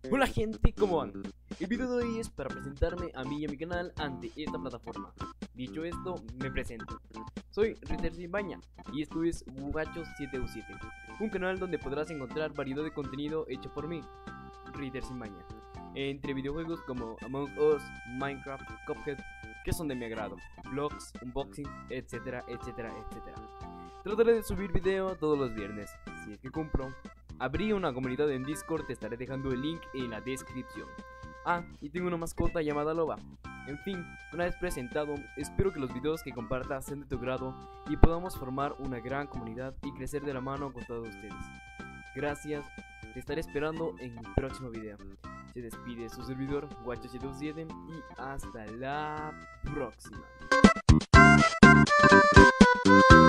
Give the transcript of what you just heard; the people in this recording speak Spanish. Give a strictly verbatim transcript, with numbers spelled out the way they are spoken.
Hola gente, ¿cómo van? El video de hoy es para presentarme a mí y a mi canal ante esta plataforma. Dicho esto, me presento. Soy Ritter Simbaña y esto es Gugacho siete u siete, un canal donde podrás encontrar variedad de contenido hecho por mí, Ritter Simbaña, entre videojuegos como Among Us, Minecraft, Cuphead, que son de mi agrado, vlogs, unboxing, etcétera, etcétera, etcétera. Trataré de subir video todos los viernes, si es que cumplo. Abrí una comunidad en Discord, te estaré dejando el link en la descripción. Ah, y tengo una mascota llamada Loba. En fin, una vez presentado, espero que los videos que compartas sean de tu grado y podamos formar una gran comunidad y crecer de la mano con todos ustedes. Gracias, te estaré esperando en mi próximo video. Se despide su servidor, Guacho siete u siete, y hasta la próxima.